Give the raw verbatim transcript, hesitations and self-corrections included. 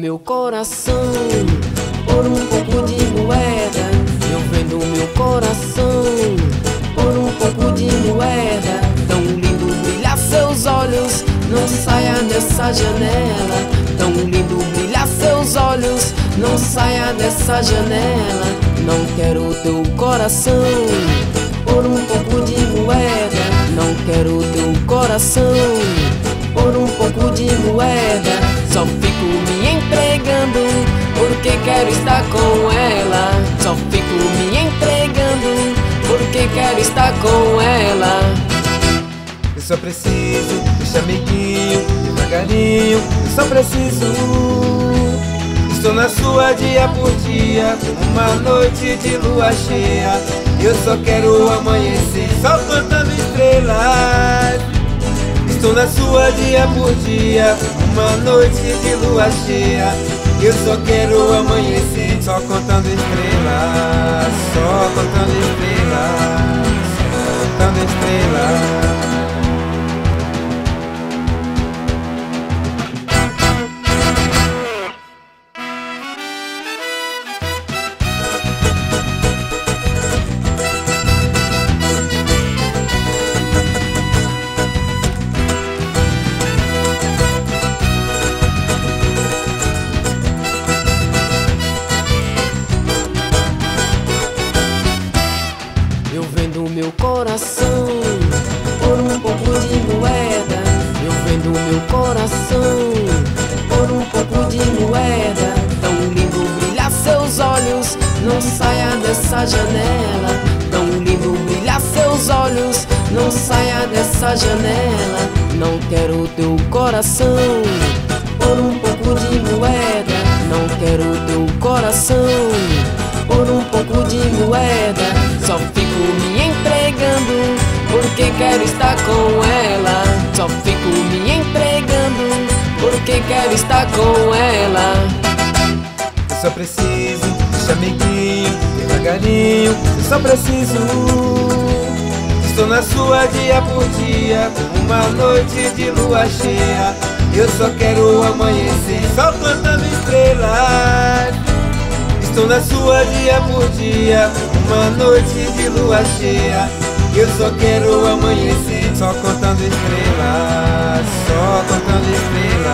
meu coração por um pouco de moeda. Eu vendo meu coração por um pouco de moeda. Tão lindo brilhar seus olhos, não saia dessa janela. Tão lindo brilhar seus olhos, não saia dessa janela. Não quero teu coração por um pouco de moeda. Não quero teu coração por um pouco de moeda. Só fico me entregando porque quero estar com ela. Só fico me entregando porque quero estar com ela. Eu só preciso de amiguinho, devagarinho. Eu só preciso. Estou na sua dia por dia, uma noite de lua cheia. Eu só quero amanhecer, só contando estrelas. Estou na sua dia por dia, uma noite de lua cheia. Eu só quero amanhecer, só contando estrelas. Só contando estrelas, só contando estrelas. Eu vendo meu coração por um pouco de moeda. Eu vendo meu coração por um pouco de moeda. Tão lindo brilhar seus olhos, não saia dessa janela. Tão lindo brilhar seus olhos, não saia dessa janela. Não quero teu coração por um pouco de moeda. Não quero teu coração por um pouco de moeda. Só fico me entregando porque quero estar com ela. Só fico me entregando porque quero estar com ela. Eu só preciso de amiguinho, devagarinho. Eu só preciso. Estou na sua dia por dia, uma noite de lua cheia. Eu só quero amanhecer, só contando estrelas. Estou na sua dia por dia, uma noite de lua cheia. Eu só quero amanhecer, só contando estrelas. Só contando estrelas.